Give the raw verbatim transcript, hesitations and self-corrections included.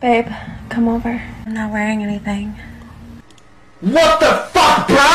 Babe, come over. I'm not wearing anything. What the fuck, bro?